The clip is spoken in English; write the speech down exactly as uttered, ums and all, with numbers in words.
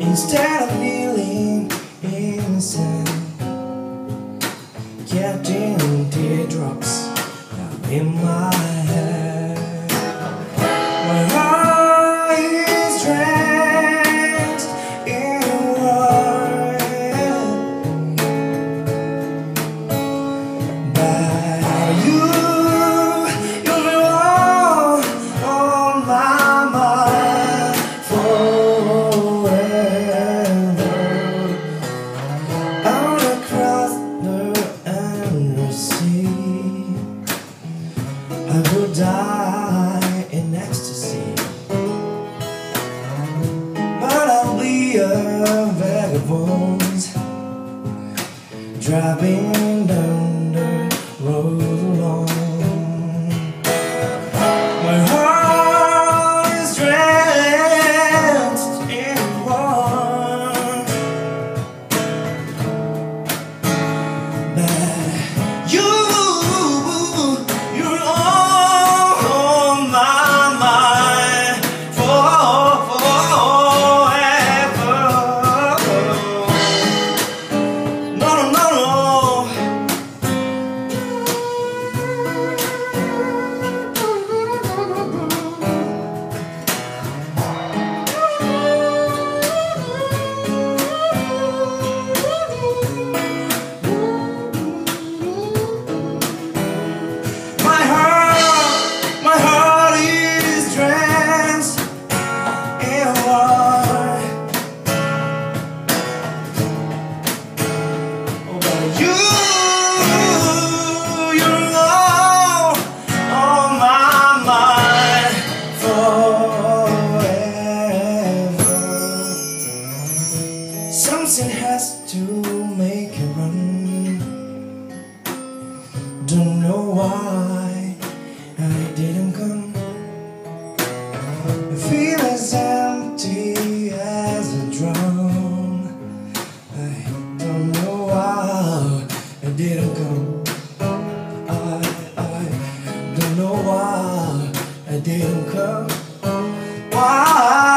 Instead of kneeling in the sand, catching teardrops down in my head. My heart is drenched in water, but you, you're all on my mind forever. Out across the endless sea, I would die in ecstasy, but I'll be a vagabond driving down the road alone. My heart is drenched in water, but you, you're all on my mind forever. No, no, no, no. My heart, my heart is drenched in water, oh, but you, you're all on my mind forever. Something has to make it run. Don't know why I didn't come. I feel as empty as a drum. I don't know why I didn't come. I, I don't know why I didn't come. Why?